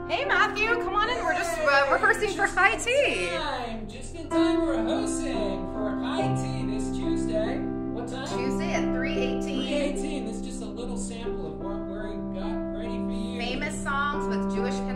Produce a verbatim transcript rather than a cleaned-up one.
Hey Matthew, come on in. We're just uh, rehearsing for high tea. Time. Just in time, we're rehearsing for high tea this Tuesday. What time? Tuesday at three eighteen. three eighteen. This is just a little sample of what we got ready for you. Famous songs with Jewish